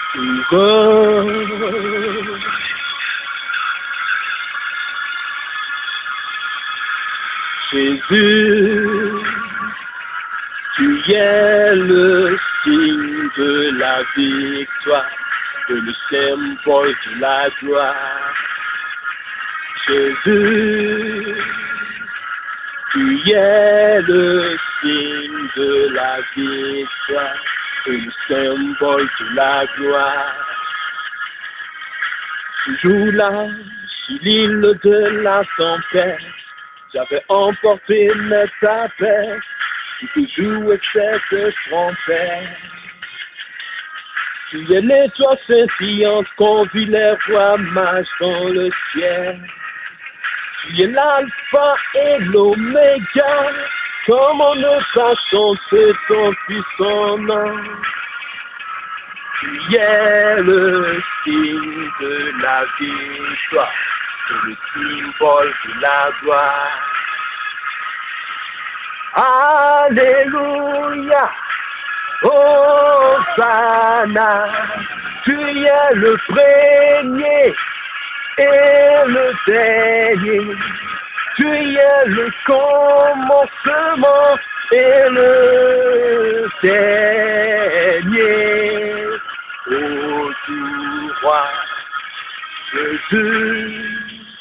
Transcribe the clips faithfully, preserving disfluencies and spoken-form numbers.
Heureux. Jésus, tu es le signe de la victoire, et le symbole de la gloire. Jésus, tu es le signe de la victoire, et le symbole de la gloire. Ce jour-là, sur l'île de la tempête, j'avais emporté mes tapets, qui jouait cette trompette. Tu es l'étoile scintillante qu'on vit les rois mages dans le ciel. Tu es l'alpha et l'oméga, comment ne pas chanter ton puissant nom. Tu es le signe de la victoire, et le symbole de la gloire. Alléluia, Hosanna, tu es le premier et le dernier, tu es le commencement et le dernier. Ô tout roi, Jésus,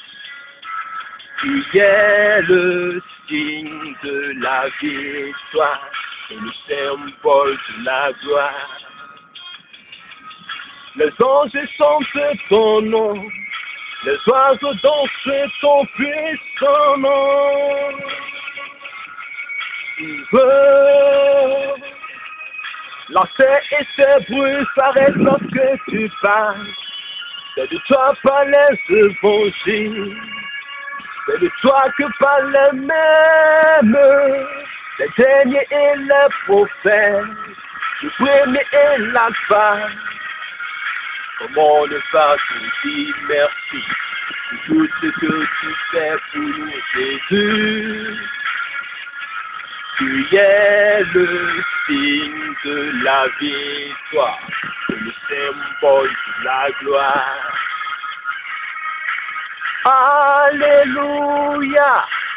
tu es le signe de la victoire et le symbole de la gloire. Les anges chantent ton nom, les oiseaux dansent ton puissant nom. Heureux. La terre et ses bruits s'arrêtent lorsque tu parles. C'est de toi parlent les évangiles. C'est de toi que parlent les mêmes, les derniers et les prophètes, le premier et l'alpha. Comment ne pas te dire merci pour tout ce que tu fais pour nous, Jésus. Tu es le signe de la victoire, et le symbole de la gloire. Alléluia,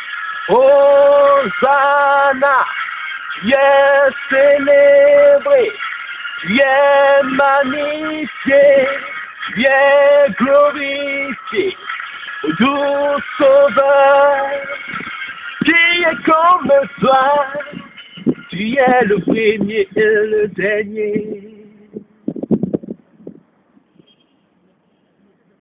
Hosanna, tu es célébré, tu es magnifié, tu es glorifié, ô doux sauveur, qui est comme toi, tu es le premier et le dernier.